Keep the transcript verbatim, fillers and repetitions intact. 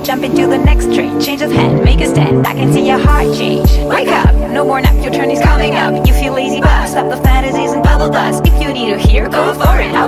jump into the next train. Change of hand, make a stand, I can see your heart change. Wake up, no more nap, your turn is coming up. You feel lazy but stop the fantasies and bubble dust. If you need to hear, go for it.